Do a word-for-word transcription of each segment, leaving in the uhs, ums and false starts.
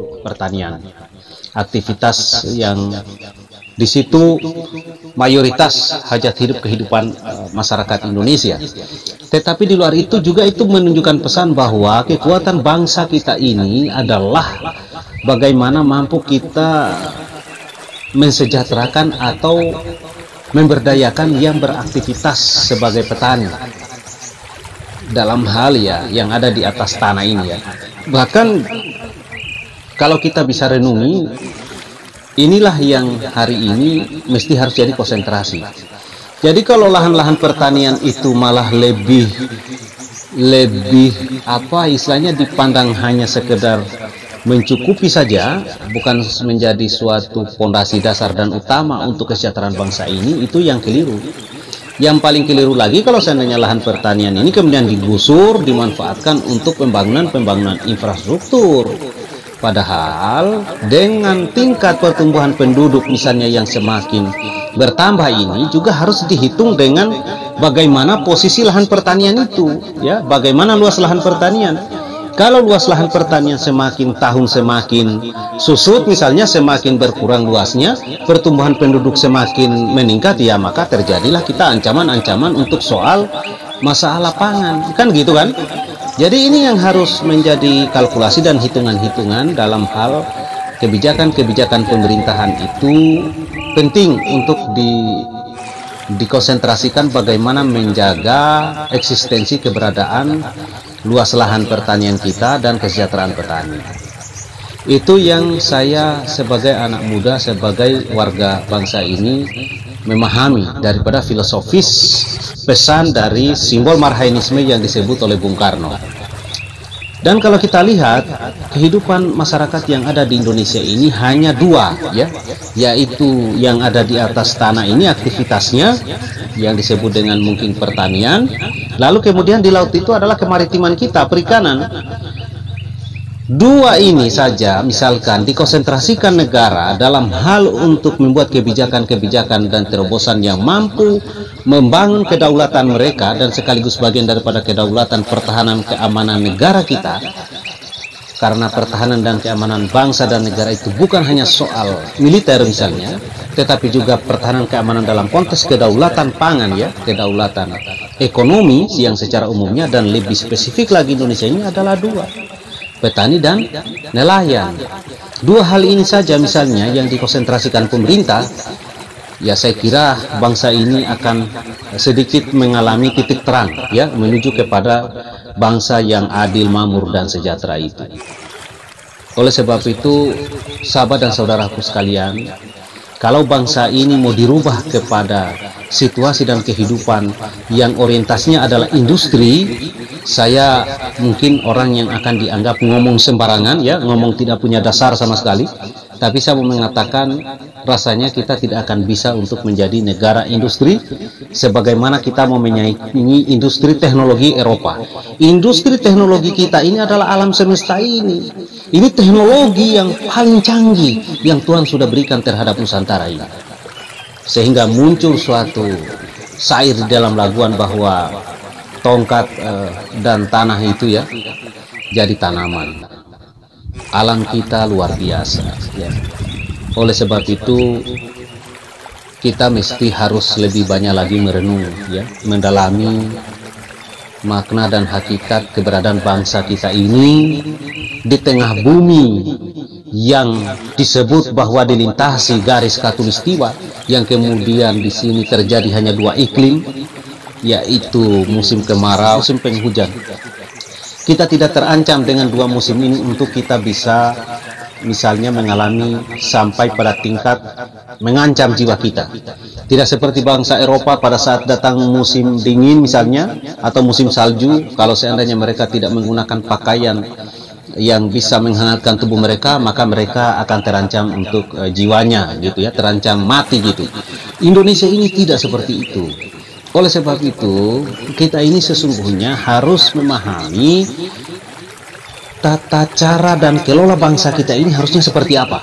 pertanian. Aktivitas yang di situ mayoritas hajat hidup kehidupan uh, masyarakat Indonesia. Tetapi di luar itu juga itu menunjukkan pesan bahwa kekuatan bangsa kita ini adalah bagaimana mampu kita mensejahterakan atau memberdayakan yang beraktivitas sebagai petani dalam hal ya yang ada di atas tanah ini ya. Bahkan kalau kita bisa renungi, inilah yang hari ini mesti harus jadi konsentrasi. Jadi kalau lahan-lahan pertanian itu malah lebih lebih apa istilahnya dipandang hanya sekedar mencukupi saja, bukan menjadi suatu fondasi dasar dan utama untuk kesejahteraan bangsa ini, itu yang keliru. Yang paling keliru lagi kalau seandainya lahan pertanian ini kemudian digusur, dimanfaatkan untuk pembangunan-pembangunan infrastruktur. Padahal dengan tingkat pertumbuhan penduduk misalnya yang semakin bertambah ini juga harus dihitung dengan bagaimana posisi lahan pertanian itu, ya, bagaimana luas lahan pertanian. Kalau luas lahan pertanian semakin tahun semakin susut, misalnya semakin berkurang luasnya, pertumbuhan penduduk semakin meningkat, ya maka terjadilah kita ancaman-ancaman untuk soal masalah pangan, kan gitu kan? Jadi ini yang harus menjadi kalkulasi dan hitungan-hitungan dalam hal kebijakan-kebijakan pemerintahan itu penting untuk di dikonsentrasikan bagaimana menjaga eksistensi keberadaan luas lahan pertanian kita dan kesejahteraan petani. Itu yang saya sebagai anak muda, sebagai warga bangsa ini memahami daripada filosofis pesan dari simbol Marhainisme yang disebut oleh Bung Karno. Dan kalau kita lihat kehidupan masyarakat yang ada di Indonesia ini hanya dua, ya, yaitu yang ada di atas tanah ini aktivitasnya yang disebut dengan mungkin pertanian, lalu kemudian di laut itu adalah kemaritiman kita, perikanan. Dua ini saja misalkan dikonsentrasikan negara dalam hal untuk membuat kebijakan-kebijakan dan terobosan yang mampu membangun kedaulatan mereka dan sekaligus bagian daripada kedaulatan pertahanan keamanan negara kita. Karena pertahanan dan keamanan bangsa dan negara itu bukan hanya soal militer misalnya, tetapi juga pertahanan keamanan dalam konteks kedaulatan pangan, ya, kedaulatan ekonomi yang secara umumnya, dan lebih spesifik lagi Indonesia ini adalah dua, petani dan nelayan. Dua hal ini saja misalnya yang dikonsentrasikan pemerintah, ya saya kira bangsa ini akan sedikit mengalami titik terang, ya, menuju kepada bangsa yang adil, makmur dan sejahtera itu. Oleh sebab itu, sahabat dan saudaraku sekalian, kalau bangsa ini mau dirubah kepada situasi dan kehidupan yang orientasinya adalah industri, saya mungkin orang yang akan dianggap ngomong sembarangan, ya, ngomong tidak punya dasar sama sekali. Tapi saya mau mengatakan rasanya kita tidak akan bisa untuk menjadi negara industri sebagaimana kita mau menyaingi industri teknologi Eropa. Industri teknologi kita ini adalah alam semesta ini. Ini teknologi yang paling canggih yang Tuhan sudah berikan terhadap Nusantara ini. Sehingga muncul suatu syair di dalam laguan bahwa tongkat eh, dan tanah itu, ya, jadi tanaman. Alam kita luar biasa, ya. Oleh sebab itu kita mesti harus lebih banyak lagi merenung, ya, mendalami makna dan hakikat keberadaan bangsa kita ini di tengah bumi yang disebut bahwa dilintasi garis khatulistiwa, yang kemudian di sini terjadi hanya dua iklim, yaitu musim kemarau, musim penghujan. Kita tidak terancam dengan dua musim ini untuk kita bisa misalnya mengalami sampai pada tingkat mengancam jiwa kita. Tidak seperti bangsa Eropa pada saat datang musim dingin misalnya, atau musim salju, kalau seandainya mereka tidak menggunakan pakaian yang bisa menghangatkan tubuh mereka, maka mereka akan terancam untuk uh, jiwanya, gitu ya, terancam mati gitu. Indonesia ini tidak seperti itu. Oleh sebab itu, kita ini sesungguhnya harus memahami tata cara dan kelola bangsa kita ini harusnya seperti apa.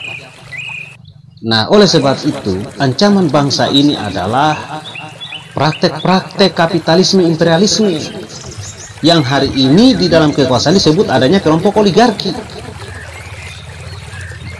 Nah, oleh sebab itu, ancaman bangsa ini adalah praktek-praktek kapitalisme imperialisme yang hari ini di dalam kekuasaan disebut adanya kelompok oligarki.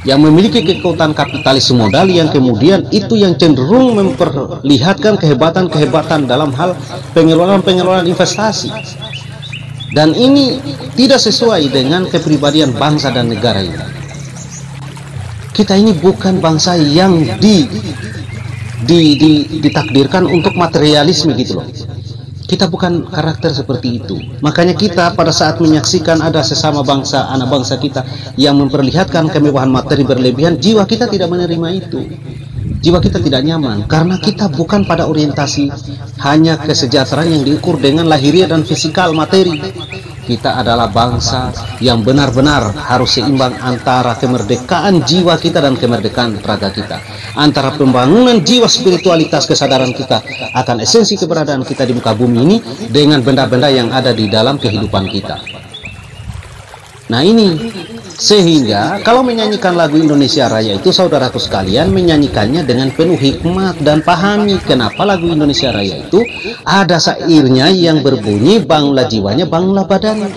yang memiliki kekuatan kapitalis modal yang kemudian itu yang cenderung memperlihatkan kehebatan-kehebatan dalam hal pengelolaan-pengelolaan investasi. Dan ini tidak sesuai dengan kepribadian bangsa dan negara ini. Kita ini bukan bangsa yang di, di, di ditakdirkan untuk materialisme gitu loh. Kita bukan karakter seperti itu. Makanya kita pada saat menyaksikan ada sesama bangsa, anak bangsa kita yang memperlihatkan kemewahan materi berlebihan, jiwa kita tidak menerima itu. Jiwa kita tidak nyaman karena kita bukan pada orientasi hanya kesejahteraan yang diukur dengan lahiriah dan fisikal materi. Kita adalah bangsa yang benar-benar harus seimbang antara kemerdekaan jiwa kita dan kemerdekaan raga kita, antara pembangunan jiwa spiritualitas kesadaran kita akan esensi keberadaan kita di muka bumi ini dengan benda-benda yang ada di dalam kehidupan kita. Nah ini, sehingga kalau menyanyikan lagu Indonesia Raya itu, saudaraku sekalian, menyanyikannya dengan penuh hikmat dan pahami kenapa lagu Indonesia Raya itu ada syairnya yang berbunyi bangunlah jiwanya, bangunlah badannya.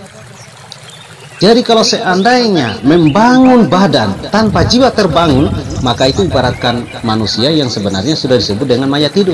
Jadi kalau seandainya membangun badan tanpa jiwa terbangun, maka itu ibaratkan manusia yang sebenarnya sudah disebut dengan mayat hidup.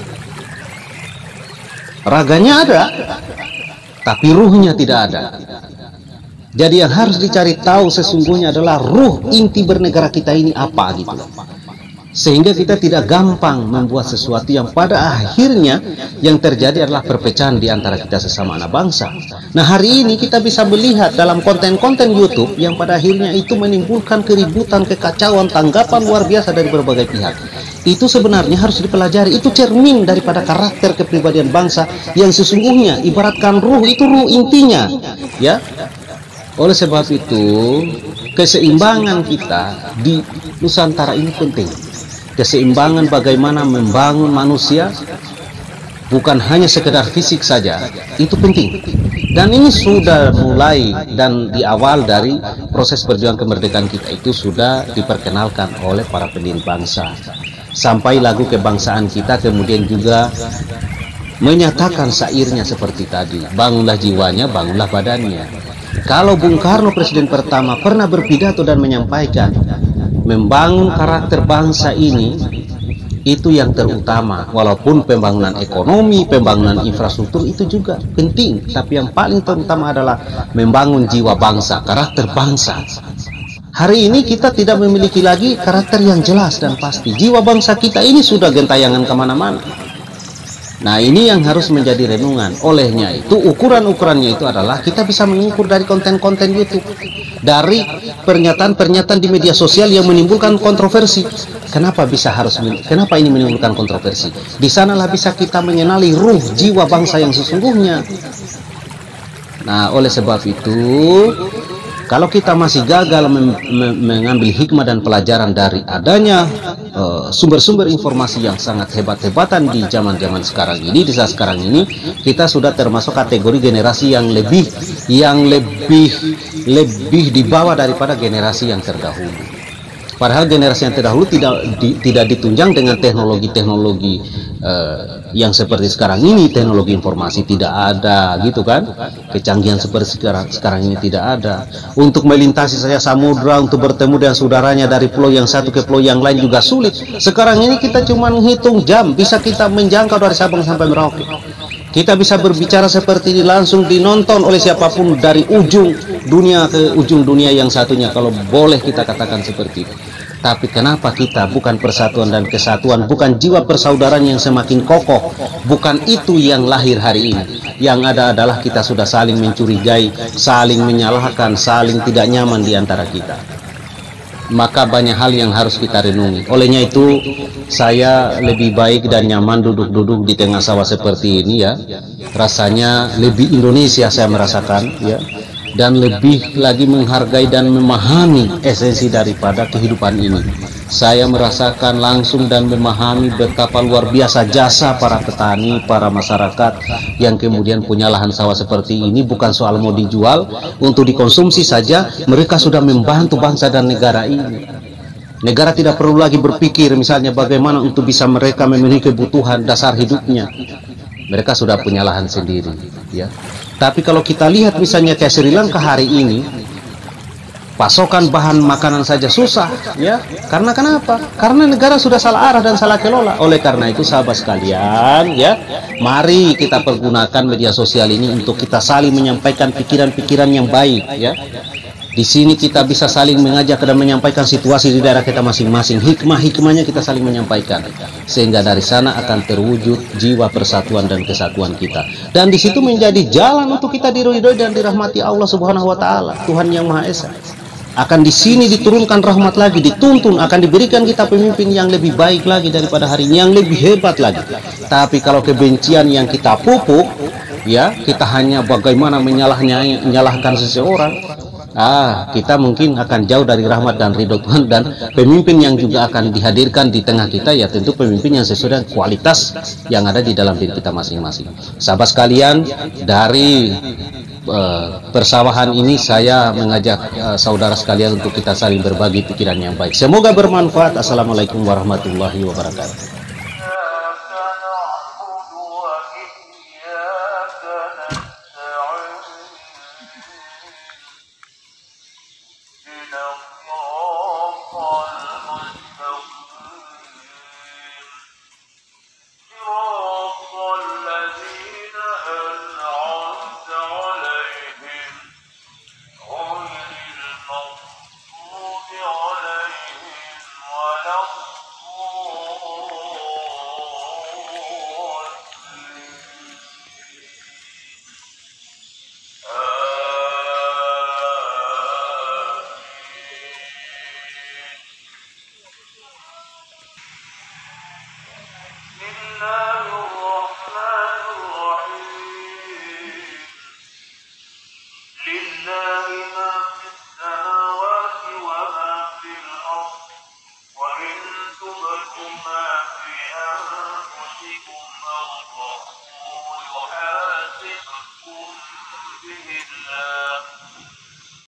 Raganya ada, tapi ruhnya tidak ada. Jadi yang harus dicari tahu sesungguhnya adalah ruh inti bernegara kita ini apa gitu. Sehingga kita tidak gampang membuat sesuatu yang pada akhirnya yang terjadi adalah perpecahan di antara kita sesama anak bangsa. Nah hari ini kita bisa melihat dalam konten-konten YouTube yang pada akhirnya itu menimbulkan keributan, kekacauan, tanggapan luar biasa dari berbagai pihak. Itu sebenarnya harus dipelajari. Itu cermin daripada karakter kepribadian bangsa yang sesungguhnya ibaratkan ruh itu ruh intinya, ya. Oleh sebab itu, keseimbangan kita di Nusantara ini penting. Keseimbangan bagaimana membangun manusia, bukan hanya sekedar fisik saja, itu penting. Dan ini sudah mulai dan di awal dari proses perjuangan kemerdekaan kita itu sudah diperkenalkan oleh para pendiri bangsa. Sampai lagu kebangsaan kita kemudian juga menyatakan syairnya seperti tadi, bangunlah jiwanya, bangunlah badannya. Kalau Bung Karno presiden pertama pernah berpidato dan menyampaikan membangun karakter bangsa ini itu yang terutama, walaupun pembangunan ekonomi, pembangunan infrastruktur itu juga penting, tapi yang paling terutama adalah membangun jiwa bangsa, karakter bangsa. Hari ini kita tidak memiliki lagi karakter yang jelas dan pasti. Jiwa bangsa kita ini sudah gentayangan kemana-mana. Nah ini yang harus menjadi renungan. Olehnya itu ukuran-ukurannya itu adalah kita bisa mengukur dari konten-konten YouTube, dari pernyataan-pernyataan di media sosial yang menimbulkan kontroversi. Kenapa bisa harus kenapa ini menimbulkan kontroversi? Di sanalah bisa kita mengenali ruh jiwa bangsa yang sesungguhnya. Nah oleh sebab itu, kalau kita masih gagal mengambil hikmah dan pelajaran dari adanya sumber-sumber uh, informasi yang sangat hebat-hebatan di zaman-zaman sekarang ini, di saat sekarang ini, kita sudah termasuk kategori generasi yang lebih yang lebih lebih di bawah daripada generasi yang terdahulu. Padahal generasi yang terdahulu tidak di, tidak ditunjang dengan teknologi-teknologi uh, yang seperti sekarang ini, teknologi informasi tidak ada, gitu kan? Kecanggihan seperti sekarang sekarang ini tidak ada. Untuk melintasi saja samudra, untuk bertemu dengan saudaranya dari pulau yang satu ke pulau yang lain juga sulit. Sekarang ini kita cuma menghitung jam, bisa kita menjangkau dari Sabang sampai Merauke. Kita bisa berbicara seperti ini langsung dinonton oleh siapapun dari ujung dunia ke ujung dunia yang satunya, kalau boleh kita katakan seperti itu. Tapi kenapa kita bukan persatuan dan kesatuan, bukan jiwa persaudaraan yang semakin kokoh, bukan itu yang lahir hari ini. Yang ada adalah kita sudah saling mencurigai, saling menyalahkan, saling tidak nyaman di antara kita. Maka banyak hal yang harus kita renungi. Olehnya itu saya lebih baik dan nyaman duduk-duduk di tengah sawah seperti ini ya. Rasanya lebih Indonesia saya merasakan ya. Dan lebih lagi menghargai dan memahami esensi daripada kehidupan ini. Saya merasakan langsung dan memahami betapa luar biasa jasa para petani, para masyarakat yang kemudian punya lahan sawah seperti ini. Bukan soal mau dijual, untuk dikonsumsi saja mereka sudah membantu bangsa dan negara ini. Negara tidak perlu lagi berpikir misalnya bagaimana untuk bisa mereka memenuhi kebutuhan dasar hidupnya. Mereka sudah punya lahan sendiri ya. Tapi kalau kita lihat misalnya kayak Sri Lanka hari ini, pasokan bahan makanan saja susah, ya. Karena kenapa? Karena negara sudah salah arah dan salah kelola. Oleh karena itu, sahabat sekalian, ya, mari kita pergunakan media sosial ini untuk kita saling menyampaikan pikiran-pikiran yang baik, ya. Di sini kita bisa saling mengajak dan menyampaikan situasi di daerah kita masing-masing. Hikmah-hikmahnya kita saling menyampaikan, sehingga dari sana akan terwujud jiwa persatuan dan kesatuan kita. Dan di situ menjadi jalan untuk kita diridhoi dan dirahmati Allah Subhanahu wa taala, Tuhan yang Maha Esa. Akan di sini diturunkan rahmat lagi, dituntun, akan diberikan kita pemimpin yang lebih baik lagi daripada hari ini, yang lebih hebat lagi. Tapi kalau kebencian yang kita pupuk, ya, kita hanya bagaimana menyalahnya, menyalahkan seseorang, ah, kita mungkin akan jauh dari rahmat dan ridho Tuhan. Dan pemimpin yang juga akan dihadirkan di tengah kita, ya tentu pemimpin yang sesuai dengan kualitas yang ada di dalam diri kita masing-masing. Sahabat sekalian, dari uh, persawahan ini saya mengajak uh, saudara sekalian untuk kita saling berbagi pikiran yang baik. Semoga bermanfaat. Assalamualaikum warahmatullahi wabarakatuh.